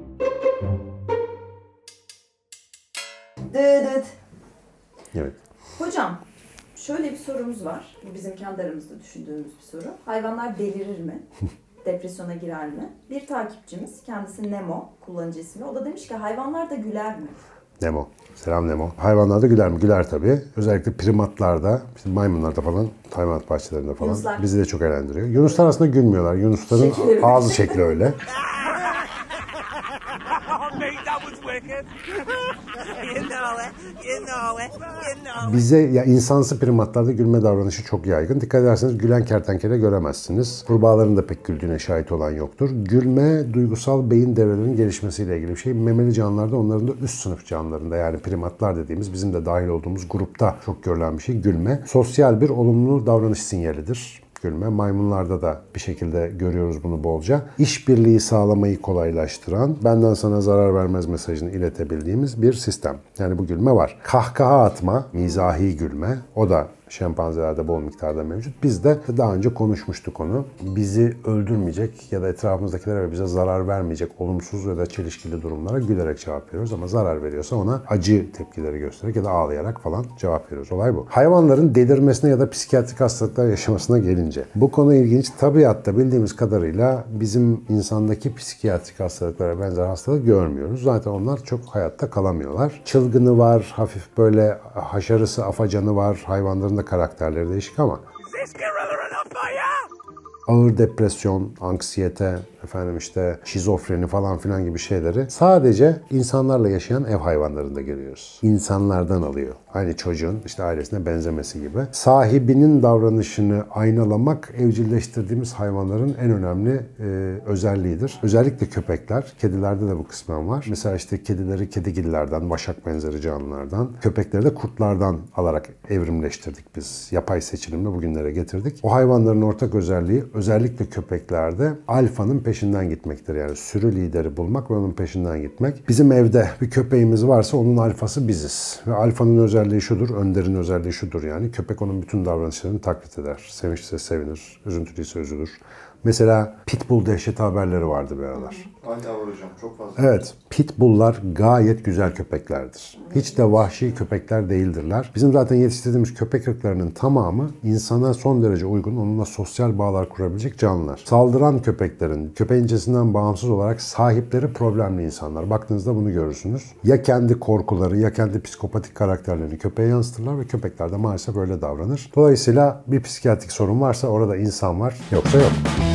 Dıdıt. Evet. Hocam, şöyle bir sorumuz var. Bu bizim kendi aramızda düşündüğümüz bir soru. Hayvanlar delirir mi? Depresyona girer mi? Bir takipçimiz, kendisi Nemo, kullanıcı ismi. O da demiş ki hayvanlar da güler mi? Nemo. Selam Nemo. Hayvanlarda güler mi? Güler tabii. Özellikle primatlarda, bizim maymunlarda falan, hayvanat bahçelerinde falan Yunuslar. bizi de çok eğlendiriyor. Yunuslar aslında gülmüyorlar. Yunusların Şekilleri. ağzı şekli öyle. Bize ya insansı primatlarda gülme davranışı çok yaygın. Dikkat ederseniz gülen kertenkele göremezsiniz. Kurbağaların da pek güldüğüne şahit olan yoktur. Gülme duygusal beyin devrelerinin gelişmesiyle ilgili bir şey. Memeli canlılarda, onların da üst sınıf canlılarında, yani primatlar dediğimiz bizim de dahil olduğumuz grupta çok görülen bir şey gülme. Sosyal bir olumlu davranış sinyalidir. Gülme. Maymunlarda da bir şekilde görüyoruz bunu bolca. İşbirliği sağlamayı kolaylaştıran, benden sana zarar vermez mesajını iletebildiğimiz bir sistem. Yani bu gülme var. Kahkaha atma, mizahi gülme, o da şempanzelerde bol miktarda mevcut. Biz de daha önce konuşmuştuk onu. Bizi öldürmeyecek ya da etrafımızdakilere ve bize zarar vermeyecek olumsuz ya da çelişkili durumlara gülerek cevap veriyoruz. Ama zarar veriyorsa ona acı tepkileri göstererek ya da ağlayarak falan cevap veriyoruz. Olay bu. Hayvanların delirmesine ya da psikiyatrik hastalıklar yaşamasına gelince. Bu konu ilginç. Tabiatta bildiğimiz kadarıyla bizim insandaki psikiyatrik hastalıklara benzer hastalık görmüyoruz. Zaten onlar çok hayatta kalamıyorlar. Çılgını var, hafif böyle haşarısı, afacanı var. Hayvanların da karakterleri değişik ama ağır depresyon, anksiyete, şizofreni falan filan gibi şeyleri sadece insanlarla yaşayan ev hayvanlarında görüyoruz. İnsanlardan alıyor. Aynı çocuğun ailesine benzemesi gibi. Sahibinin davranışını aynalamak evcilleştirdiğimiz hayvanların en önemli özelliğidir. Özellikle köpekler. Kedilerde de bu kısmen var. Mesela kedileri kedigillerden, vaşak benzeri canlılardan, köpekleri de kurtlardan alarak evrimleştirdik biz. Yapay seçilimle bugünlere getirdik. O hayvanların ortak özelliği özellikle köpeklerde alfanın peşinden gitmektir. Yani sürü lideri bulmak ve onun peşinden gitmek. Bizim evde bir köpeğimiz varsa onun alfası biziz. Ve alfanın özelliği şudur, önderin özelliği şudur yani. Köpek onun bütün davranışlarını taklit eder. Sevinçliyse sevinir, üzüntülüyse üzülür. Mesela pitbull dehşet haberleri vardı bir aralar. Aynı var hocam, çok fazla. Evet, pitbulllar gayet güzel köpeklerdir. Hiç de vahşi köpekler değildirler. Bizim zaten yetiştirdiğimiz köpek ırklarının tamamı insana son derece uygun, onunla sosyal bağlar kurabilecek canlılar. Saldıran köpeklerin, köpeğin cinsinden bağımsız olarak sahipleri problemli insanlar. Baktığınızda bunu görürsünüz. Ya kendi korkuları ya kendi psikopatik karakterlerini köpeğe yansıtırlar ve köpekler de maalesef öyle davranır. Dolayısıyla bir psikiyatrik sorun varsa orada insan var, yoksa yok.